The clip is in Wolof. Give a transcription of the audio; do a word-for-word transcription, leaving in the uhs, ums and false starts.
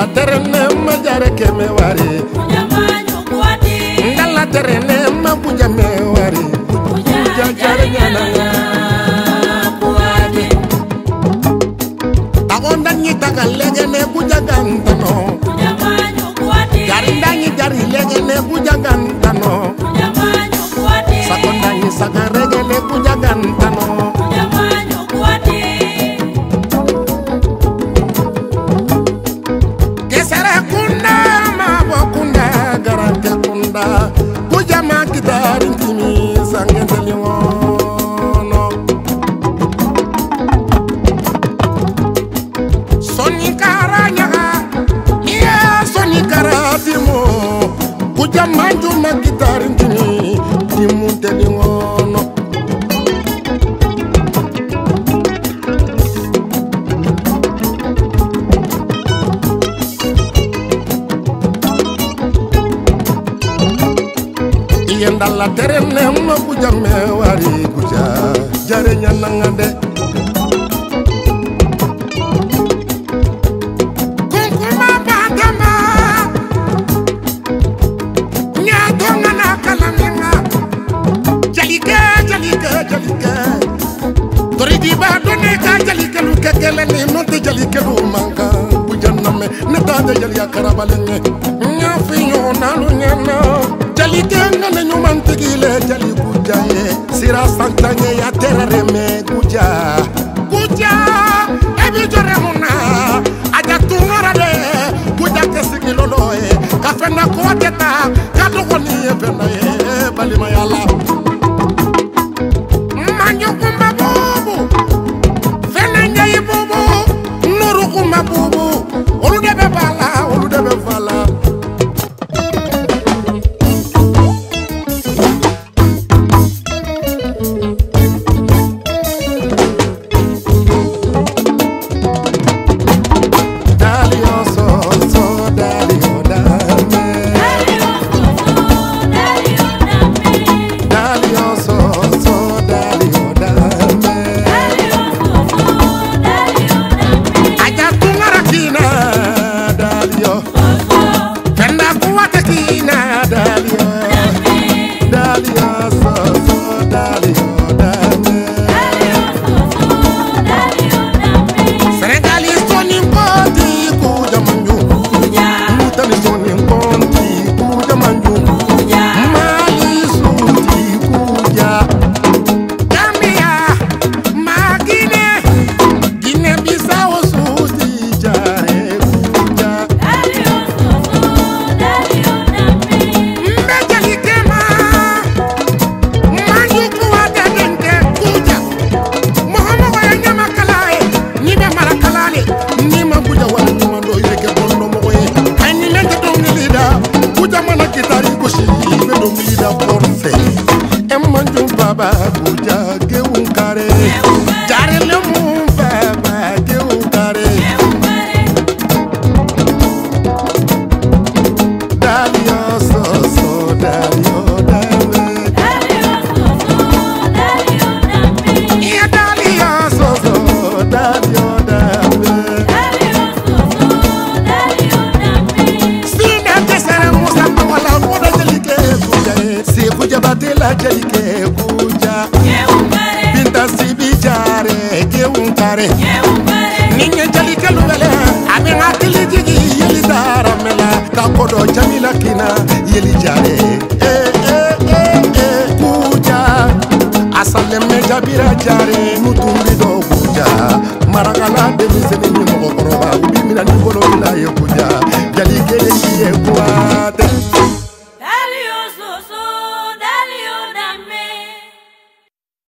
Ndala terene ma jare ke me wari Ndala terene ma buja me wari Buja jare nyananga Tagonda nyi taga lege ne buja gantano Jari ndanyi jari lege ne buja gantano Sakonda nyi saga rege ne buja gantano Kesara kunda ma kunda garante kunda buja ma kitari ntimi sangente liwono Soni karanya iya soni karatimo buja manju ma kitari ntimi timunte liwono Ndala terene ma buja me wari buja jare nyananga de Kunkuma bagama Nyato ngana kalamenga Jalike jalike jalike Toridi ba done ka jalike lu kekele ni monte jalike lu manka buja name neta de jalia karabalenge Nyafi nyona lu nyana Jalike ngana nyuman tigile jali kuja ye Sira santanye ya terare me kuja Kuja ebi jore muna Aja tungara de Kuja kesiki lolo ye Kafenda kwa teta Kato koni ye penda ye Balima yala Manyo kumba bubu Fena njayi bubu Nuru kumba bubu Olu debe bala Olu debe bala Baba buja ke unkare jare le mu baba ke unkare Dalio so so dalio dame Dalio so so dalio dame Ya dalio so so dalio dame Dalio so so dalio dame Sina tesara musa wala moda jalike kuja si kuja batela jalike Binta sibi jare ke unkare Ninye jali ke lubele Abe ngakili jigi yeli dara mela Kakodo jamila kina yeli jare Eh eh eh eh kuja Asale meja bira jare Nutumbi do kuja Maragala demiseni ni moko koroba Ubi mina ni bolo ila ye kuja Jali ke ye kuate